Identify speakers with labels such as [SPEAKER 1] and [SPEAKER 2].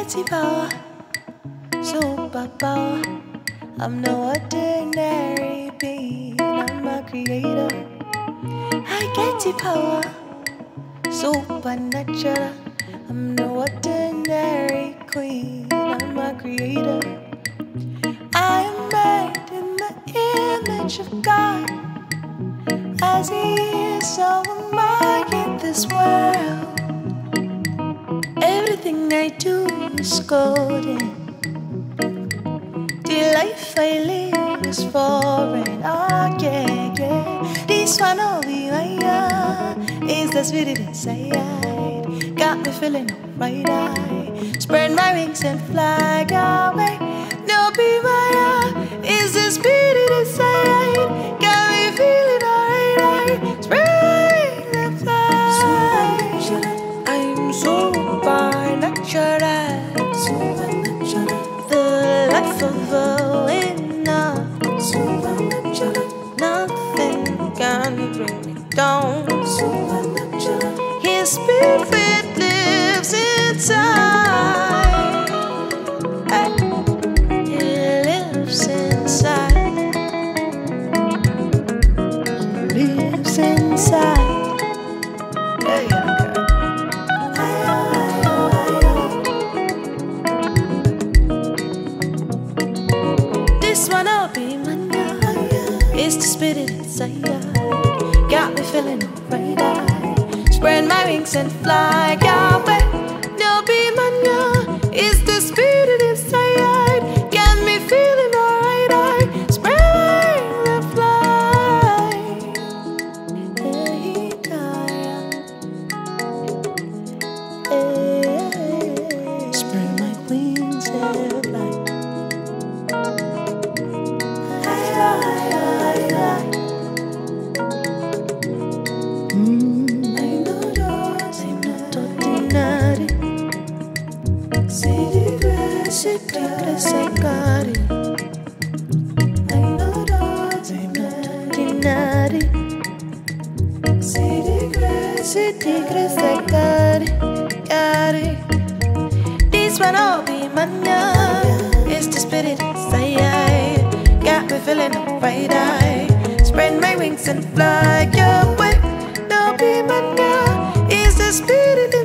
[SPEAKER 1] get the power, superpower. I'm no ordinary being, I'm a creator. I get the power, supernatural. I'm no ordinary queen, I'm a creator. I am made in the image of God. As He is, so am I in this world. Everything I do is golden. The life I live is foreign. Oh yeah, yeah. This one will be mine. Is the spirit inside? Got me feeling alright. I spread my wings and fly away. No be mine. Is the spirit inside? Got me feeling alright. I spread my wings and fly. I'm supernatural. The life of a winner. Nothing can bring me down. His spirit lives inside. He lives inside. He lives inside. This one I'll be mine. It's the spirit inside. Got me feeling alright. I spread my wings and fly away. No be mine. It's the spirit inside. Got me feeling alright. I spread my wings and fly. Spread my wings and fly. This one will be mine. It's the spirit inside. Got me feeling alright. I spread my wings and fly away. No be mine. It's the spirit inside.